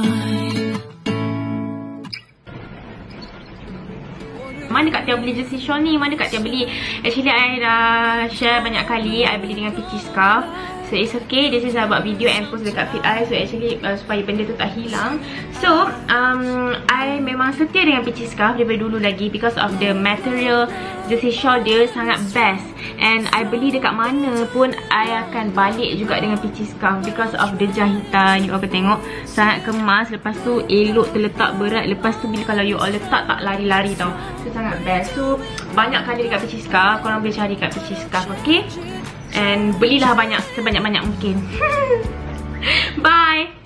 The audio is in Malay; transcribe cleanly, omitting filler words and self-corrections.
Mana Kak Tia beli jersey shawl ni? Mana Kak Tia beli? Actually, I dah share banyak kali. I beli dengan peachy scarf. So, it's okay. This is I buat video and post dekat feed I. So, actually, supaya benda tu tak hilang. So, I memang setia dengan peachy scarf daripada dulu lagi. Because of the material jersey shawl dia sangat best. And I beli dekat mana pun, I akan balik juga dengan peachy scarf. Because of the jahitan. You all akan tengok. Sangat kemas. Lepas tu, elok terletak berat. Lepas tu, bila kalau you all letak, tak lari-lari tau. So, sangat best. So, banyak kali dekat peachy scarf. Korang boleh cari kat peachy scarf, okay? And belilah banyak, sebanyak-banyak mungkin. Bye!